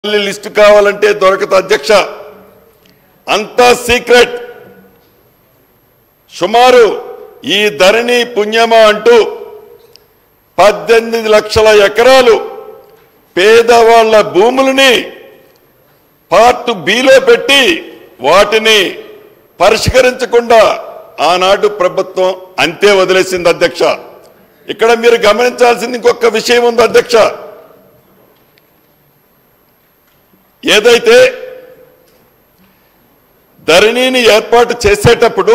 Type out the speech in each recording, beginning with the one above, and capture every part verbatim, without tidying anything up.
List కావాలంటే దొరకదు అధ్యక్ష. అంతా సీక్రెట్. సుమారు ఈ ధరణి పుణ్యమా అంటూ పద్దెనిమిది లక్షల ఎకరాలు పేదవాళ్ల భూములని పార్ట్ బిలో పెట్టి వాటిని పరిష్కరించకుండా ఆనాడు ప్రభుత్వం అంతే వదిలేసింది అధ్యక్ష. ఇక్కడ మీరు గమనించాల్సింది ఇంకొక విషయం ఉంది అధ్యక్ష. ఏదైతే ధరణిని ఏర్పాటు చేసేటప్పుడు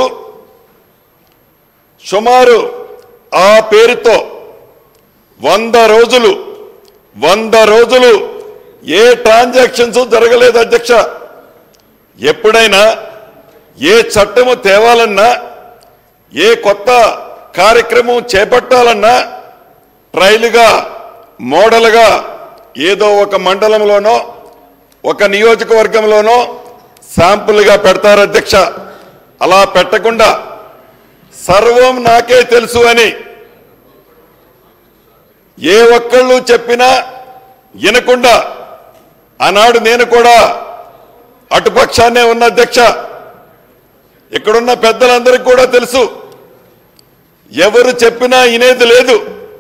సుమారు ఆ పేరుతో వంద రోజులు వంద రోజులు ఏ ట్రాన్సాక్షన్స్ జరగలేదు అధ్యక్ష. ఎప్పుడైనా ఏ చట్టము తేవాలన్నా ఏ కొత్త కార్యక్రమం చేపట్టాలన్నా ట్రయల్గా మోడల్గా ఏదో ఒక మండలంలోనో ఒక నియోజకవర్గంలోనో శాంపుల్గా పెడతారు అధ్యక్ష. అలా పెట్టకుండా సర్వం నాకే తెలుసు అని ఏ ఒక్కళ్ళు చెప్పినా వినకుండా ఆనాడు నేను కూడా అటుపక్షాన్నే ఉన్న అధ్యక్ష. ఇక్కడున్న పెద్దలందరికీ కూడా తెలుసు, ఎవరు చెప్పినా వినేది లేదు.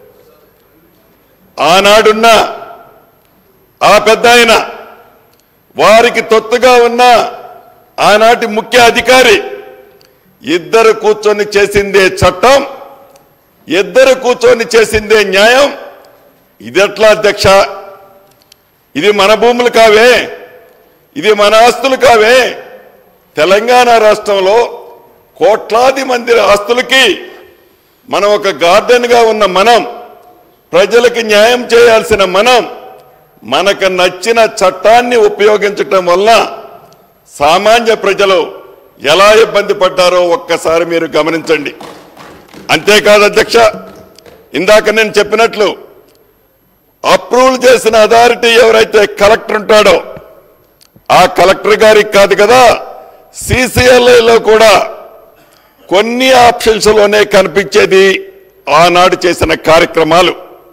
ఆనాడున్న ఆ పెద్ద ఆయన, వారికి తొత్తుగా ఉన్న ఆనాటి ముఖ్య అధికారి ఇద్దరు కూర్చొని చేసిందే చట్టం, ఇద్దరు కూర్చొని చేసిందే న్యాయం. ఇది ఎట్లా అధ్యక్ష? ఇది మన భూములు కావే, ఇది మన ఆస్తులు కావే. తెలంగాణ రాష్ట్రంలో కోట్లాది మంది ఆస్తులకి మనం ఒక గార్డెన్గా ఉన్న మనం, ప్రజలకి న్యాయం చేయాల్సిన మనం, మనకు నచ్చిన చట్టాన్ని ఉపయోగించటం వల్ల సామాన్య ప్రజలు ఎలా ఇబ్బంది పడ్డారో ఒక్కసారి మీరు గమనించండి. అంతేకాదు అధ్యక్ష, ఇందాక నేను చెప్పినట్లు అప్రూవల్ చేసిన అథారిటీ ఎవరైతే కలెక్టర్ ఉంటాడో ఆ కలెక్టర్ గారికి కాదు కదా, సిసిఎల్ఐలో కూడా కొన్ని ఆప్షన్స్లోనే కనిపించేది ఆనాడు చేసిన కార్యక్రమాలు.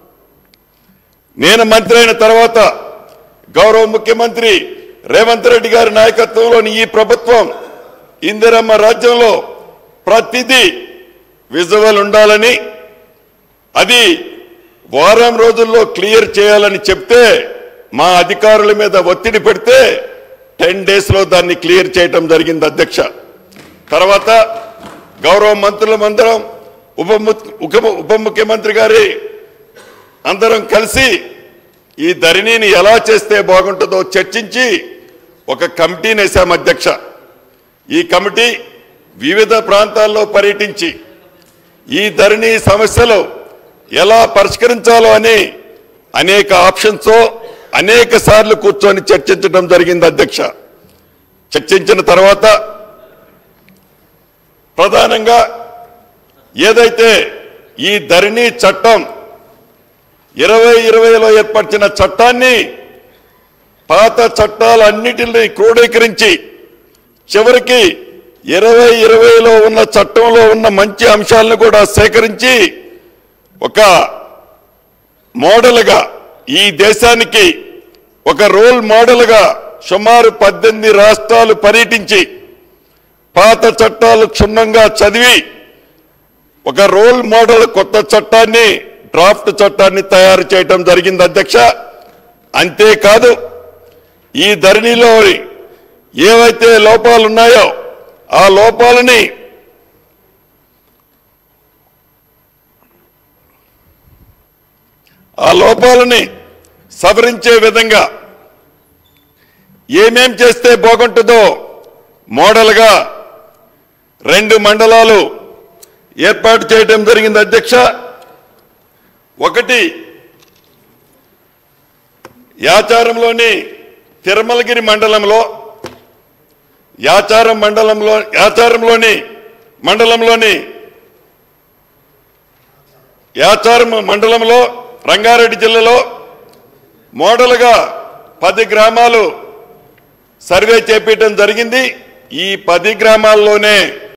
నేను మంత్రి అయిన తర్వాత గౌరవ ముఖ్యమంత్రి రేవంత్ రెడ్డి గారి నాయకత్వంలోని ఈ ప్రభుత్వం ఇందిరమ్మ రాజ్యంలో ప్రతిదీ విజువల్ ఉండాలని, అది వారం రోజుల్లో క్లియర్ చేయాలని చెప్తే మా అధికారుల మీద ఒత్తిడి పెడితే టెన్ డేస్లో దాన్ని క్లియర్ చేయటం జరిగింది అధ్యక్ష. తర్వాత గౌరవ మంత్రులమందరం ఉప ఉప ముఖ్యమంత్రి గారి అందరం కలిసి ఈ ధరణిని ఎలా చేస్తే బాగుంటుందో చర్చించి ఒక కమిటీని వేశాం అధ్యక్ష. ఈ కమిటీ వివిధ ప్రాంతాల్లో పర్యటించి ఈ ధరణి సమస్యలు ఎలా పరిష్కరించాలో అని అనేక ఆప్షన్స్ అనేక సార్లు కూర్చొని చర్చించడం జరిగింది అధ్యక్ష. చర్చించిన తర్వాత ప్రధానంగా ఏదైతే ఈ ధరణి చట్టం ఇరవై ఇరవైలో ఏర్పరిచిన చట్టాన్ని పాత చట్టాలన్నిటిని క్రోడీకరించి చివరికి ఇరవై ఇరవైలో ఉన్న చట్టంలో ఉన్న మంచి అంశాలను కూడా సేకరించి ఒక మోడల్గా ఈ దేశానికి ఒక రోల్ మోడల్గా సుమారు పద్దెనిమిది రాష్ట్రాలు పర్యటించి పాత చట్టాలు క్షుణ్ణంగా చదివి ఒక రోల్ మోడల్ కొత్త చట్టాన్ని, డ్రాఫ్ట్ చట్టాన్ని తయారు చేయటం జరిగింది అధ్యక్ష. అంతేకాదు ఈ ధరణిలో ఏవైతే లోపాలు ఉన్నాయో ఆ లోపాలని ఆ లోపాలని సవరించే విధంగా ఏమేం చేస్తే బాగుంటుందో మోడల్గా రెండు మండలాలు ఏర్పాటు చేయడం జరిగింది అధ్యక్ష. ఒకటి యాచారంలోని తిరుమలగిరి మండలంలో, యాచారం మండలంలో యాచారంలోని మండలంలోని యాచారం మండలంలో రంగారెడ్డి జిల్లాలో మోడల్గా పది గ్రామాలు సర్వే చేపట్టడం జరిగింది. ఈ పది గ్రామాల్లోనే